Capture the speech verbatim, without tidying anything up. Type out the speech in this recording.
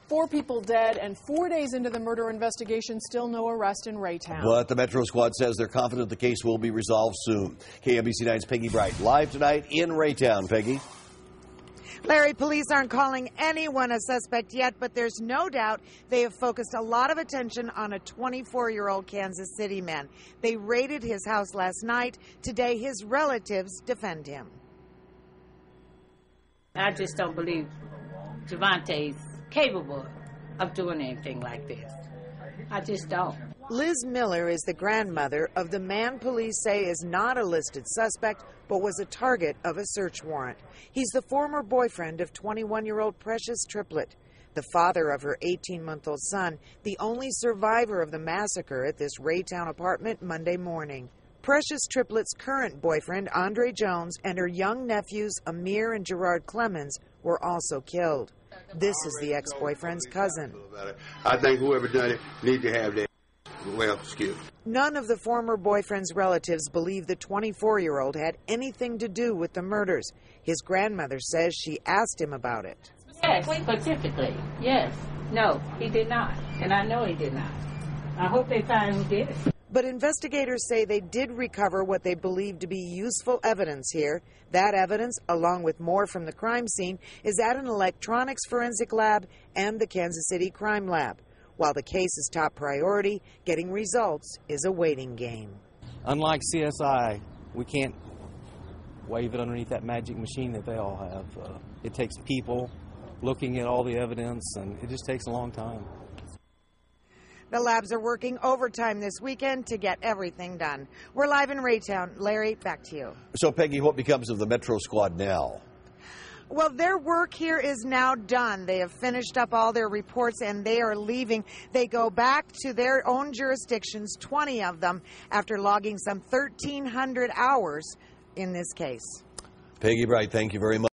Four people dead, and four days into the murder investigation, still no arrest in Raytown. But the Metro Squad says they're confident the case will be resolved soon. K M B C nine's Peggy Bright live tonight in Raytown. Peggy. Larry, police aren't calling anyone a suspect yet, but there's no doubt they have focused a lot of attention on a twenty-four-year-old Kansas City man. They raided his house last night. Today, his relatives defend him. I just don't believe Javante's capable of doing anything like this. I just don't. Liz Miller is the grandmother of the man police say is not a listed suspect, but was a target of a search warrant. He's the former boyfriend of twenty-one-year-old Precious Triplett, the father of her eighteen-month-old son, the only survivor of the massacre at this Raytown apartment Monday morning. Precious Triplett's current boyfriend, Andre Jones, and her young nephews, Amir and Gerard Clemens, were also killed. This is the ex-boyfriend's cousin. I think whoever done it needs to have that well skill. None of the former boyfriend's relatives believe the twenty-four-year-old had anything to do with the murders. His grandmother says she asked him about it. Yes, specifically, yes. No, he did not, and I know he did not. I hope they find who did it. But investigators say they did recover what they believe to be useful evidence here. That evidence, along with more from the crime scene, is at an electronics forensic lab and the Kansas City Crime Lab. While the case is top priority, getting results is a waiting game. Unlike C S I, we can't wave it underneath that magic machine that they all have. Uh, it takes people looking at all the evidence, and it just takes a long time. The labs are working overtime this weekend to get everything done. We're live in Raytown. Larry, back to you. So, Peggy, what becomes of the Metro Squad now? Well, their work here is now done. They have finished up all their reports, and they are leaving. They go back to their own jurisdictions, twenty of them, after logging some thirteen hundred hours in this case. Peggy Bright, thank you very much.